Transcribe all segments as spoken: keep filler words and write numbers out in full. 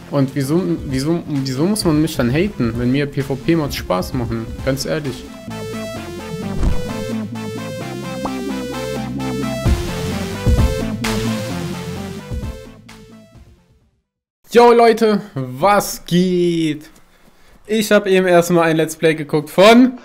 Und wieso, wieso, wieso muss man mich dann haten, wenn mir PvP-Mods Spaß machen? Ganz ehrlich. Yo Leute, was geht? Ich habe eben erstmal ein Let's Play geguckt von...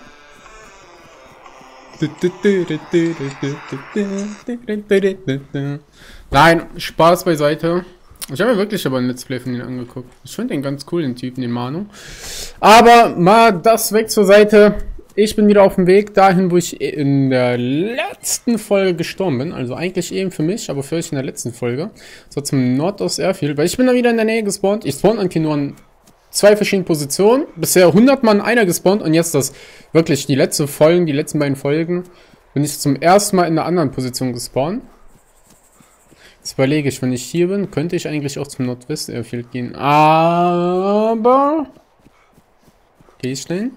Nein, Spaß beiseite. Ich habe mir wirklich aber ein Let's Play von denen angeguckt. Ich finde den ganz cool, den Typen, den Manu. Aber mal das weg zur Seite. Ich bin wieder auf dem Weg dahin, wo ich in der letzten Folge gestorben bin. Also eigentlich eben für mich, aber für euch in der letzten Folge. So zum Nordost-Airfield, weil ich bin da wieder in der Nähe gespawnt. Ich spawn irgendwie nur an zwei verschiedenen Positionen. Bisher hundert Mal in einer gespawnt und jetzt das wirklich die letzte Folgen, die letzten beiden Folgen, bin ich zum ersten Mal in einer anderen Position gespawnt. Jetzt überlege ich, wenn ich hier bin, könnte ich eigentlich auch zum Nordwest-Airfield gehen. Aber... Gehe ich denn?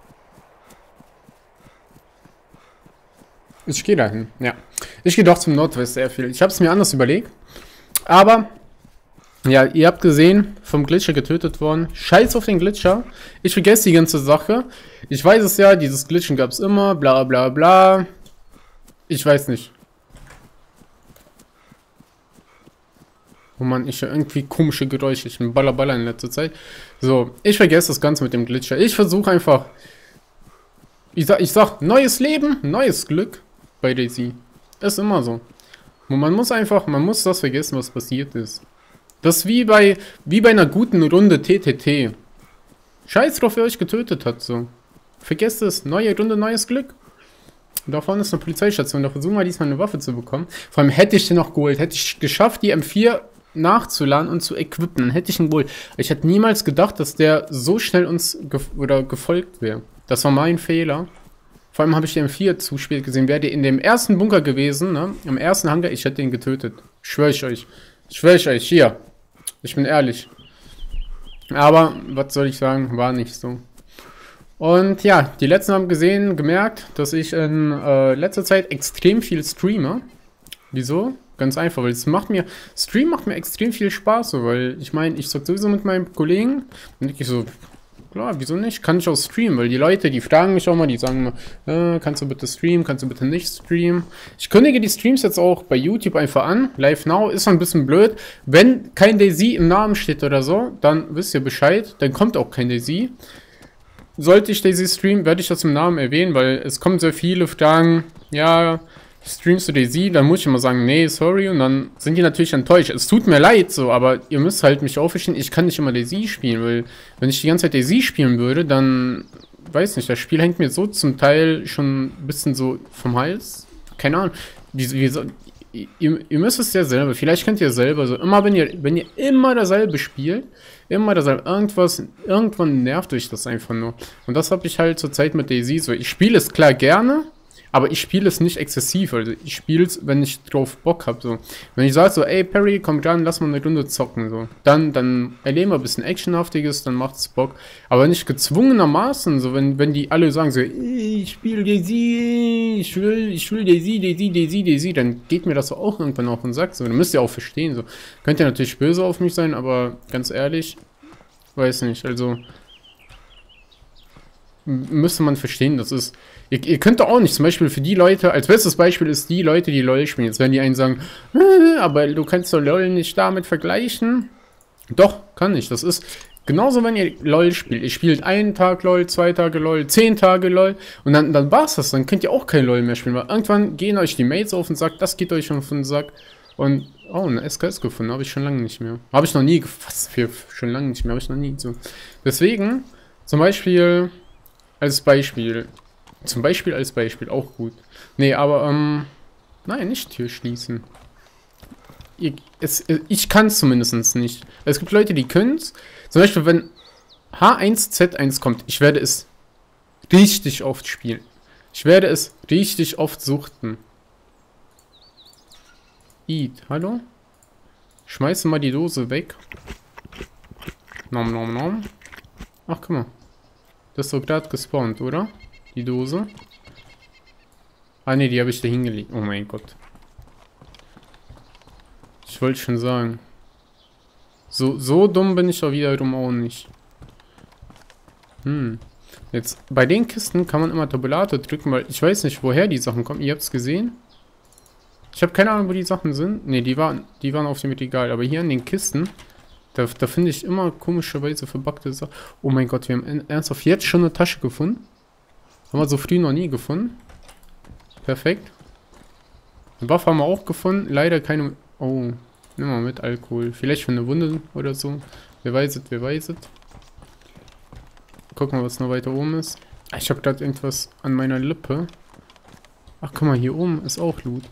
Ich gehe dahin, ja. Ich gehe doch zum Nordwest-Airfield. Ich habe es mir anders überlegt. Aber... Ja, ihr habt gesehen, vom Glitcher getötet worden. Scheiß auf den Glitcher. Ich vergesse die ganze Sache. Ich weiß es ja, dieses Glitchen gab es immer, bla bla bla. Ich weiß nicht. Oh Mann, ich höre irgendwie komische Geräusche. Ich bin baller baller in letzter Zeit. So, ich vergesse das Ganze mit dem Glitcher. Ich versuche einfach... Ich sag, ich sag, neues Leben, neues Glück bei Daisy. Ist immer so. Und man muss einfach, man muss das vergessen, was passiert ist. Das ist wie bei, wie bei einer guten Runde T T T. Scheiß drauf, wer euch getötet hat, so. Vergesst es, neue Runde, neues Glück. Da vorne ist eine Polizeistation, da versuchen wir diesmal eine Waffe zu bekommen. Vor allem hätte ich den noch geholt, hätte ich geschafft, die M vier nachzuladen und zu equippen, dann hätte ich ihn geholt. Ich hätte niemals gedacht, dass der so schnell uns ge oder gefolgt wäre. Das war mein Fehler. Vor allem habe ich den M vier zu spät gesehen. Wäre der in dem ersten Bunker gewesen, ne, im ersten Hangar, ich hätte ihn getötet. Schwöre ich euch. Schwöre ich euch, hier. Ich bin ehrlich. Aber, was soll ich sagen, war nicht so. Und ja, die letzten haben gesehen, gemerkt, dass ich in äh, letzter Zeit extrem viel streame. Wieso? Ganz einfach, weil es macht mir, Stream macht mir extrem viel Spaß, so, weil ich meine, ich sag sowieso mit meinem Kollegen, und ich so, klar, wieso nicht? Kann ich auch streamen, weil die Leute, die fragen mich auch mal, die sagen immer, äh, kannst du bitte streamen, kannst du bitte nicht streamen? Ich kündige die Streams jetzt auch bei YouTube einfach an. Live Now ist ein bisschen blöd. Wenn kein Daisy im Namen steht oder so, dann wisst ihr Bescheid, dann kommt auch kein Daisy. Sollte ich Daisy streamen, werde ich das im Namen erwähnen, weil es kommen sehr viele Fragen, ja, streamst du Daisy? Dann muss ich immer sagen, nee, sorry, und dann sind die natürlich enttäuscht. Es tut mir leid, so, aber ihr müsst halt mich aufverstehen, ich kann nicht immer Daisy spielen, weil wenn ich die ganze Zeit Daisy spielen würde, dann, weiß nicht, das Spiel hängt mir so zum Teil schon ein bisschen so vom Hals. Keine Ahnung, wie, wie so, ihr, ihr müsst es ja selber, vielleicht könnt ihr selber so, immer wenn ihr, wenn ihr immer dasselbe spielt, immer dasselbe, irgendwas, irgendwann nervt euch das einfach nur. Und das habe ich halt zur Zeit mit Daisy so, ich spiele es klar gerne, aber ich spiele es nicht exzessiv, also ich spiele es, wenn ich drauf Bock habe, so. Wenn ich sage so, ey Perry, komm dran, lass mal eine Runde zocken, so. Dann, dann erleben wir ein bisschen Actionhaftiges, dann macht es Bock. Aber nicht gezwungenermaßen, so, wenn, wenn die alle sagen so, ich spiele Daisy, ich will, ich will Daisy, Daisy, Daisy, Daisy, dann geht mir das so auch irgendwann auf den Sack, so. Dann müsst ihr auch verstehen, so. Könnt ihr natürlich böse auf mich sein, aber ganz ehrlich, weiß nicht, also... müsste man verstehen, das ist... Ihr, ihr könnt doch auch nicht, zum Beispiel für die Leute, als bestes Beispiel ist die Leute, die LOL spielen. Jetzt werden die einen sagen, äh, aber du kannst doch LOL nicht damit vergleichen. Doch, kann ich. Das ist genauso, wenn ihr LOL spielt. Ihr spielt einen Tag LOL, zwei Tage LOL, zehn Tage LOL und dann, dann war's das. Dann könnt ihr auch kein LOL mehr spielen, weil irgendwann gehen euch die Mates auf und sagt, das geht euch schon auf den Sack. Und, oh, eine S K S gefunden, habe ich schon lange nicht mehr. Habe ich noch nie, was für, schon lange nicht mehr, habe ich noch nie so. Deswegen, zum Beispiel... Als Beispiel. Zum Beispiel als Beispiel. Auch gut. Nee, aber, ähm... Nein, nicht Tür schließen. Ich, es, ich kann es zumindest nicht. Es gibt Leute, die können es. Zum Beispiel, wenn H eins Z eins kommt, ich werde es richtig oft spielen. Ich werde es richtig oft suchten. Eat, hallo? Schmeiße mal die Dose weg. Nom nom nom. Ach, guck mal. Das ist doch gerade gespawnt, oder? Die Dose. Ah ne, die habe ich da hingelegt. Oh mein Gott. Ich wollte schon sagen. So, so dumm bin ich doch wiederum auch nicht. Hm. Jetzt, bei den Kisten kann man immer Tabulator drücken, weil ich weiß nicht, woher die Sachen kommen. Ihr habt es gesehen? Ich habe keine Ahnung, wo die Sachen sind. Ne, die waren, die waren auf dem Regal. Aber hier in den Kisten, da, da finde ich immer komischerweise verpackte Sachen. Oh mein Gott, wir haben ernsthaft jetzt schon eine Tasche gefunden. Haben wir so früh noch nie gefunden. Perfekt. Eine Waffe haben wir auch gefunden. Leider keine... Oh, nimm mal mit Alkohol. Vielleicht für eine Wunde oder so. Wer weiß es, wer weiß es. Guck mal, was noch weiter oben ist. Ich habe gerade irgendwas an meiner Lippe. Ach, guck mal, hier oben ist auch Loot.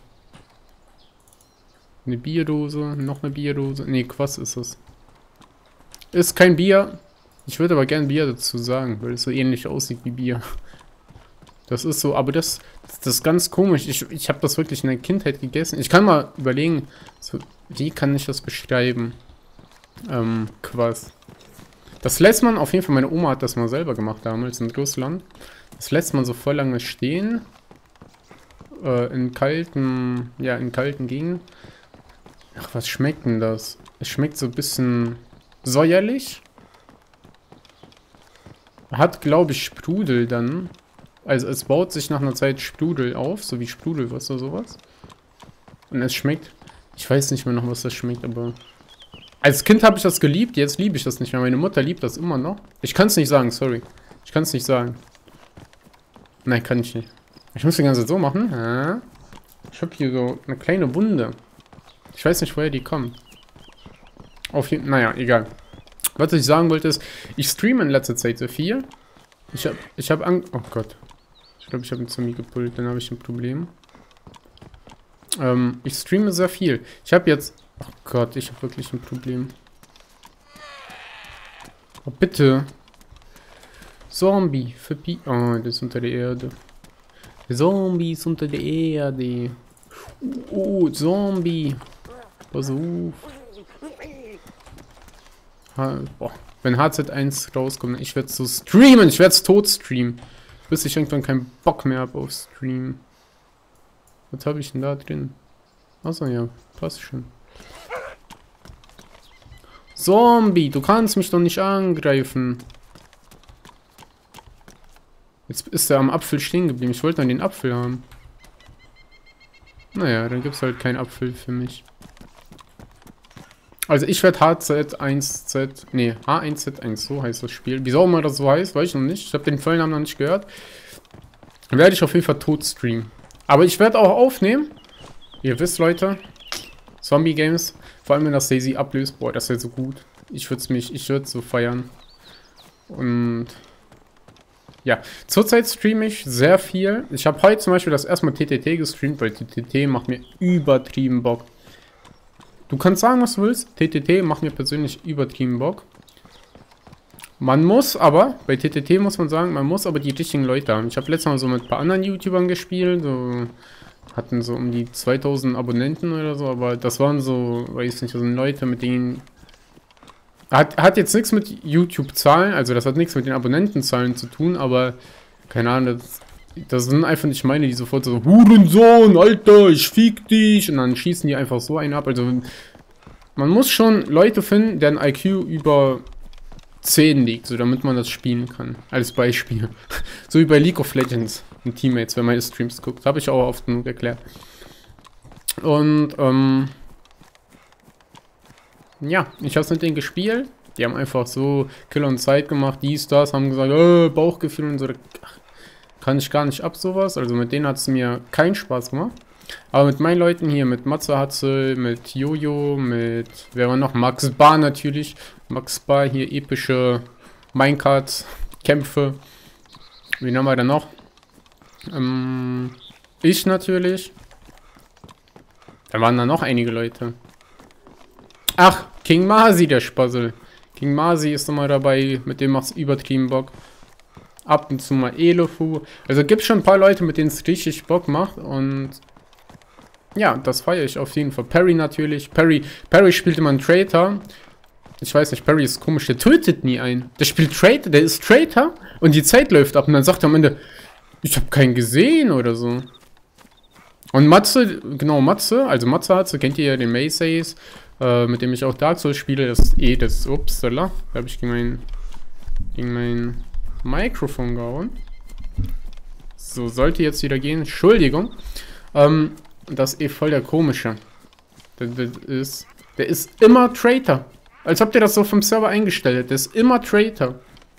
Eine Bierdose, noch eine Bierdose. Ne, Quass ist das. Ist kein Bier. Ich würde aber gern Bier dazu sagen, weil es so ähnlich aussieht wie Bier. Das ist so, aber das, das ist ganz komisch. Ich, ich habe das wirklich in der Kindheit gegessen. Ich kann mal überlegen, so, wie kann ich das beschreiben? Ähm, Quass. Das lässt man, auf jeden Fall, meine Oma hat das mal selber gemacht damals in Russland. Das lässt man so voll lange stehen. Äh, in kalten, ja, in kalten Gegenden. Ach, was schmeckt denn das? Es schmeckt so ein bisschen säuerlich. Hat, glaube ich, Sprudel dann. Also es baut sich nach einer Zeit Sprudel auf, so wie Sprudelwasser, sowas. Und es schmeckt, ich weiß nicht mehr noch, was das schmeckt, aber... Als Kind habe ich das geliebt, jetzt liebe ich das nicht mehr. Meine Mutter liebt das immer noch. Ich kann es nicht sagen, sorry. Ich kann es nicht sagen. Nein, kann ich nicht. Ich muss die ganze Zeit so machen. Ja. Ich habe hier so eine kleine Wunde. Ich weiß nicht, woher die kommt. Auf jeden Fall, naja, egal. Was ich sagen wollte ist, ich streame in letzter Zeit sehr viel. Ich habe, ich habe Angst... Oh Gott. Ich glaube, ich habe einen Zombie gepult, dann habe ich ein Problem. Ähm, ich streame sehr viel. Ich habe jetzt... Oh Gott, ich habe wirklich ein Problem. Oh, bitte. Zombie. Verpi oh, das ist unter der Erde. Zombie ist unter der Erde. Oh, Zombie. Pass auf. Ha, boah. Wenn H Z eins rauskommt, ich werde so streamen. Ich werde es tot streamen. Bis ich irgendwann keinen Bock mehr habe auf Stream. Was habe ich denn da drin? Achso, ja. Passt schon. Zombie, du kannst mich doch nicht angreifen. Jetzt ist er am Apfel stehen geblieben. Ich wollte dann den Apfel haben. Naja, dann gibt es halt keinen Apfel für mich. Also ich werde H Z eins Z... Nee, H eins Z eins, so heißt das Spiel. Wieso auch immer das so heißt, weiß ich noch nicht. Ich habe den vollen Namen noch nicht gehört. Dann werde ich auf jeden Fall tot streamen. Aber ich werde auch aufnehmen. Ihr wisst, Leute. Zombie Games. Vor allem, wenn das Daisy ablöst. Boah, das wäre so gut. Ich würde es mich... Ich würde es so feiern. Und... Ja, zurzeit streame ich sehr viel. Ich habe heute zum Beispiel das erste Mal T T T gestreamt, weil T T T macht mir übertrieben Bock. Du kannst sagen, was du willst. T T T macht mir persönlich übertrieben Bock. Man muss aber, bei T T T muss man sagen, man muss aber die richtigen Leute haben. Ich habe letztes Mal so mit ein paar anderen YouTubern gespielt, so hatten so um die zweitausend Abonnenten oder so, aber das waren so, weiß nicht, so Leute, mit denen... Hat, hat jetzt nichts mit YouTube-Zahlen, also das hat nichts mit den Abonnentenzahlen zu tun, aber keine Ahnung, das, das sind einfach nicht meine, die sofort so, Hurensohn, Alter, ich fick dich, und dann schießen die einfach so einen ab. Also man muss schon Leute finden, deren I Q über zehn liegt, so damit man das spielen kann, als Beispiel. So wie bei League of Legends und Teammates, wenn man meine Streams guckt, habe ich auch oft genug erklärt. Und, ähm... ja, ich habe es mit denen gespielt. Die haben einfach so Kill on Sight gemacht, dies, das, haben gesagt, äh, Bauchgefühl und so. Ach, kann ich gar nicht ab, sowas. Also mit denen hat es mir keinen Spaß gemacht. Aber mit meinen Leuten hier, mit Matze Hatze, mit Jojo, mit, wer war noch? Max Bar natürlich. Max Bar, hier epische Minecart-Kämpfe. Wen haben wir da noch? Ähm, ich natürlich. Da waren da noch einige Leute. Ach, King Masi, der Spassel. King Masi ist immer dabei, mit dem macht's übertrieben Bock. Ab und zu mal Elofu. Also gibt schon ein paar Leute, mit denen es richtig Bock macht und ja, das feiere ich auf jeden Fall. Perry natürlich. Perry, Perry spielt immer einen Traitor. Ich weiß nicht, Perry ist komisch, der tötet nie einen. Der spielt Traitor, der ist Traitor und die Zeit läuft ab und dann sagt er am Ende, ich habe keinen gesehen oder so. Und Matze, genau, Matze, also Matze Hatze, kennt ihr ja den Maysays. äh, mit dem ich auch Dark Souls spiele, ist eh das, upsala, da habe ich gegen mein, gegen mein Mikrofon gehauen. So, sollte jetzt wieder gehen, Entschuldigung. Ähm, das ist eh voll der komische. Der, der ist, der ist immer Traitor. Als ob der das so vom Server eingestellt hat. Der ist immer Traitor.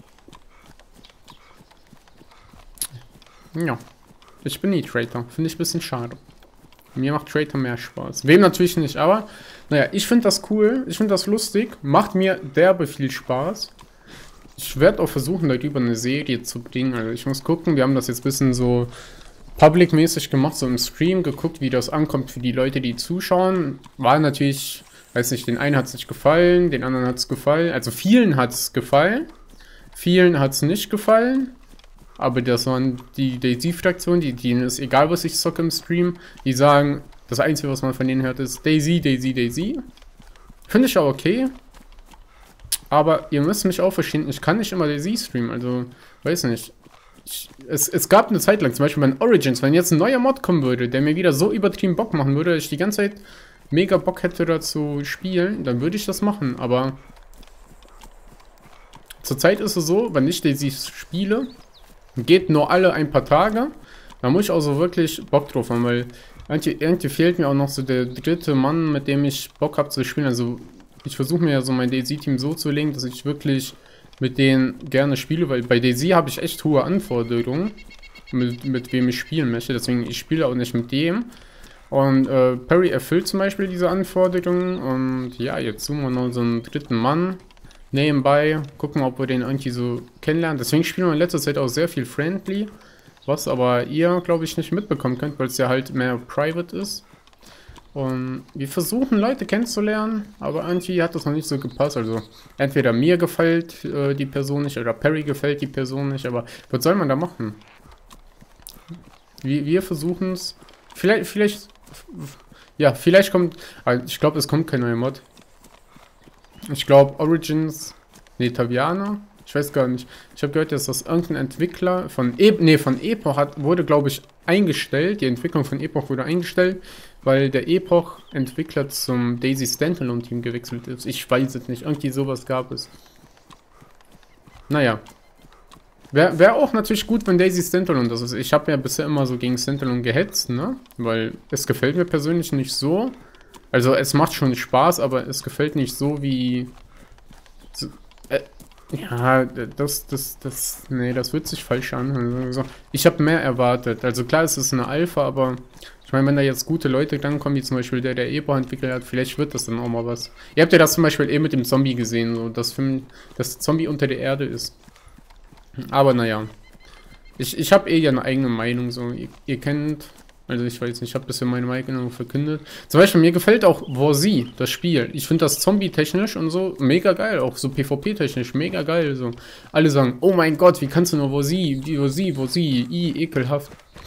Ja. Ich bin nie Traitor. Finde ich ein bisschen schade. Mir macht Traitor mehr Spaß. Wem natürlich nicht, aber naja, ich finde das cool. Ich finde das lustig. Macht mir derbe viel Spaß. Ich werde auch versuchen, darüber eine Serie zu bringen. Also ich muss gucken. Wir haben das jetzt ein bisschen so public-mäßig gemacht, so im Stream geguckt, wie das ankommt für die Leute, die zuschauen. War natürlich, weiß nicht, den einen hat es nicht gefallen, den anderen hat es gefallen. Also vielen hat es gefallen. Vielen hat es nicht gefallen. Aber das waren die Daisy-Fraktion, die, denen ist egal, was ich zocke im Stream. Die sagen, das Einzige, was man von denen hört, ist Daisy, Daisy, Daisy. Finde ich auch okay. Aber ihr müsst mich auch verstehen, ich kann nicht immer Daisy streamen. Also, weiß nicht. Ich, es, es gab eine Zeit lang, zum Beispiel bei Origins, wenn jetzt ein neuer Mod kommen würde, der mir wieder so übertrieben Bock machen würde, dass ich die ganze Zeit mega Bock hätte, da zu spielen, dann würde ich das machen. Aber zurzeit ist es so, wenn ich Daisy spiele, geht nur alle ein paar Tage. Da muss ich auch so wirklich Bock drauf haben, weil irgendwie, irgendwie fehlt mir auch noch so der dritte Mann, mit dem ich Bock habe zu spielen. Also ich versuche mir ja so mein Daisy-Team so zu legen, dass ich wirklich mit denen gerne spiele, weil bei Daisy habe ich echt hohe Anforderungen, mit, mit wem ich spielen möchte. Deswegen, ich spiele auch nicht mit dem. Und äh, Perry erfüllt zum Beispiel diese Anforderungen. Und ja, jetzt suchen wir noch so einen dritten Mann nebenbei, gucken, ob wir den irgendwie so kennenlernen. Deswegen spielen wir in letzter Zeit auch sehr viel Friendly, was aber ihr, glaube ich, nicht mitbekommen könnt, weil es ja halt mehr Private ist. Und wir versuchen, Leute kennenzulernen, aber irgendwie hat das noch nicht so gepasst. Also entweder mir gefällt äh, die Person nicht oder Perry gefällt die Person nicht, aber was soll man da machen? Wir, wir versuchen es. Vielleicht, vielleicht, ja, vielleicht kommt, also ich glaube, es kommt kein neuer Mod. Ich glaube, Origins, nee, Taviana, ich weiß gar nicht. Ich habe gehört, dass das irgendein Entwickler von, e nee, von Epoch hat, wurde, glaube ich, eingestellt. Die Entwicklung von Epoch wurde eingestellt, weil der Epoch-Entwickler zum Daisy Standalone-Team gewechselt ist. Ich weiß es nicht, irgendwie sowas gab es. Naja. Wäre wär auch natürlich gut, wenn Daisy Standalone das ist. Ich habe ja bisher immer so gegen Standalone gehetzt, ne? Weil es gefällt mir persönlich nicht so. Also es macht schon Spaß, aber es gefällt nicht so wie... So, äh, ja, das, das, das... Nee, das wird sich falsch anhören. Also, ich habe mehr erwartet. Also klar, es ist eine Alpha, aber... Ich meine, wenn da jetzt gute Leute dann kommen, wie zum Beispiel der, der Epoch entwickelt hat, vielleicht wird das dann auch mal was. Ihr habt ja das zum Beispiel eh mit dem Zombie gesehen, so, dass, dass der Zombie unter der Erde ist. Aber naja. Ich, ich habe eh ja eine eigene Meinung, so. Ihr, ihr kennt... Also ich weiß nicht, ich habe bisher meine Meinung verkündet. Zum Beispiel, mir gefällt auch War Z, das Spiel. Ich finde das Zombie-technisch und so mega geil. Auch so PvP-technisch mega geil. So. Alle sagen, oh mein Gott, wie kannst du nur War Z, War Z, War Z, i, ekelhaft.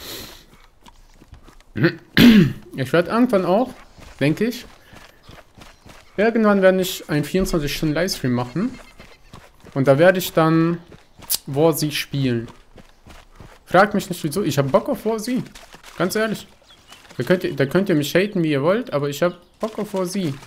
Ich werde irgendwann auch, denke ich, irgendwann werde ich einen vierundzwanzig Stunden Livestream machen. Und da werde ich dann War Z spielen. Fragt mich nicht wieso, ich habe Bock auf War Z. Ganz ehrlich. Da könnt, ihr, da könnt ihr mich haten, wie ihr wollt, aber ich habe Bock auf War Z.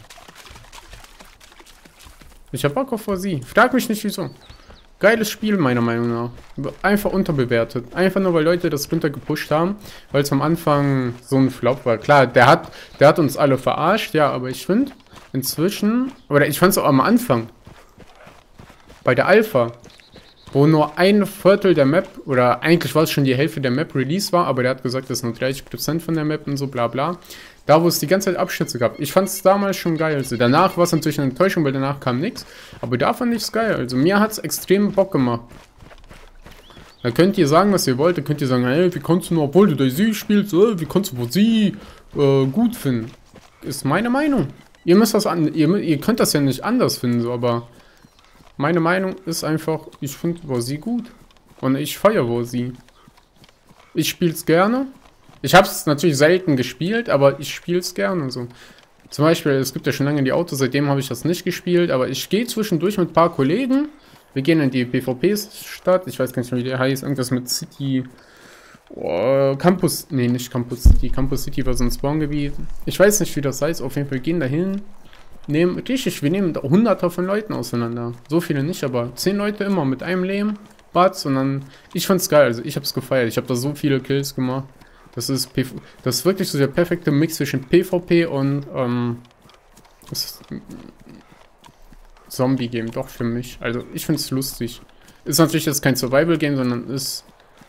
Ich habe Bock auf War Z. Frag mich nicht wieso. Geiles Spiel, meiner Meinung nach. Einfach unterbewertet. Einfach nur, weil Leute das runter gepusht haben, weil es am Anfang so ein Flop war. Klar, der hat, der hat uns alle verarscht, ja, aber ich finde inzwischen, oder ich fand es auch am Anfang, bei der Alpha, wo nur ein Viertel der Map, oder eigentlich war es schon die Hälfte der Map Release war, aber der hat gesagt, das ist nur dreißig Prozent von der Map und so bla bla. Da, wo es die ganze Zeit Abschnitte gab. Ich fand es damals schon geil. Also danach war es natürlich eine Enttäuschung, weil danach kam nichts. Aber da fand ich es geil. Also mir hat es extrem Bock gemacht. Da könnt ihr sagen, was ihr wollt. Da könnt ihr sagen, hey, wie kannst du nur, obwohl du Daisy spielst, äh, wie kannst du sie äh, gut finden? Ist meine Meinung. Ihr müsst das an, ihr, ihr könnt das ja nicht anders finden, so, aber meine Meinung ist einfach, ich finde War Z gut. Und ich feiere War Z. Ich spiele es gerne. Ich habe es natürlich selten gespielt, aber ich spiele es gerne. So. Zum Beispiel, es gibt ja schon lange die Autos, seitdem habe ich das nicht gespielt, aber ich gehe zwischendurch mit ein paar Kollegen. Wir gehen in die PvP-Stadt, ich weiß gar nicht mehr, wie der heißt, irgendwas mit City... Oh, Campus, nee, nicht Campus City, Campus City war so ein Spawngebiet. Ich weiß nicht, wie das heißt, auf jeden Fall gehen dahin. nehmen, richtig, wir nehmen hunderte von Leuten auseinander. So viele nicht, aber zehn Leute immer mit einem Leben, Batz und dann, ich fand's geil, also ich hab's gefeiert, ich habe da so viele Kills gemacht. Das ist, P V, das ist wirklich so der perfekte Mix zwischen PvP und, ähm, das ist Zombie-Game, doch für mich. Also ich find's lustig. Ist natürlich jetzt kein Survival-Game, sondern ist...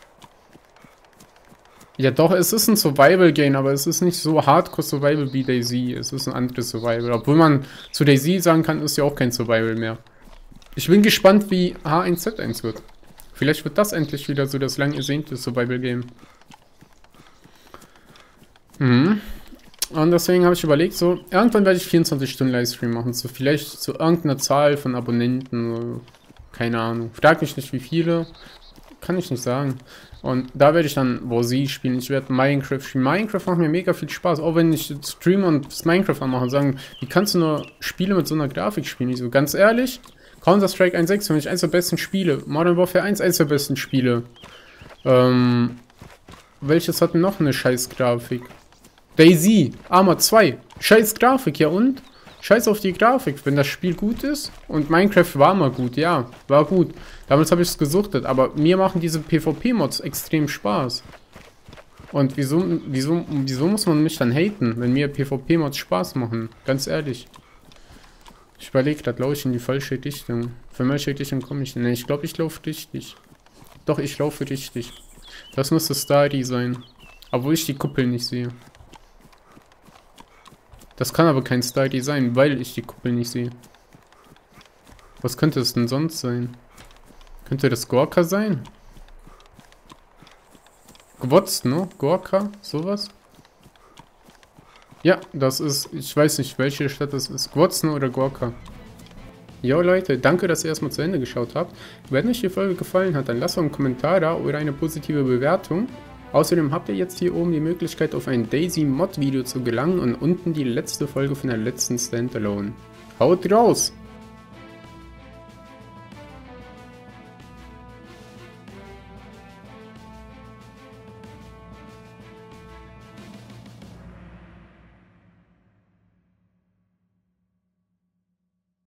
Ja doch, es ist ein Survival-Game, aber es ist nicht so Hardcore-Survival wie DayZ. Es ist ein anderes Survival. Obwohl man zu DayZ sagen kann, ist ja auch kein Survival mehr. Ich bin gespannt, wie H eins Z eins wird. Vielleicht wird das endlich wieder so das lang ersehnte Survival-Game. Mhm. Und deswegen habe ich überlegt, so, irgendwann werde ich vierundzwanzig Stunden Livestream machen. So vielleicht zu irgendeiner Zahl von Abonnenten. So, keine Ahnung. Frag mich nicht, wie viele. Kann ich nicht sagen. Und da werde ich dann WoW spielen. Ich werde Minecraft spielen. Minecraft macht mir mega viel Spaß. Auch wenn ich streame und das Minecraft anmache und sagen, wie kannst du nur Spiele mit so einer Grafik spielen? Ich so, ganz ehrlich, Counter-Strike eins Punkt sechs für mich eins der besten Spiele. Modern Warfare eins eins der besten Spiele. Ähm, welches hat denn noch eine scheiß Grafik? DayZ, Arma zwei. Scheiß Grafik, ja und? Scheiß auf die Grafik, wenn das Spiel gut ist. Und Minecraft war mal gut, ja, war gut. Damals habe ich es gesuchtet, aber mir machen diese PvP-Mods extrem Spaß. Und wieso, wieso, wieso muss man mich dann haten, wenn mir PvP-Mods Spaß machen? Ganz ehrlich. Ich überlege gerade, laufe ich in die falsche Richtung. Für welche Richtung komme ich denn? Ne, ich glaube, ich laufe richtig. Doch, ich laufe richtig. Das müsste Starry sein. Obwohl ich die Kuppel nicht sehe. Das kann aber kein Starry sein, weil ich die Kuppel nicht sehe. Was könnte es denn sonst sein? Könnte das Gorka sein? Gwotz, ne? Gorka? Sowas? Ja, das ist... Ich weiß nicht, welche Stadt das ist. Gwotz, ne? Oder Gorka? Jo Leute, danke, dass ihr erstmal zu Ende geschaut habt. Wenn euch die Folge gefallen hat, dann lasst doch einen Kommentar da oder eine positive Bewertung. Außerdem habt ihr jetzt hier oben die Möglichkeit, auf ein DayZ-Mod-Video zu gelangen und unten die letzte Folge von der letzten Standalone. Haut raus!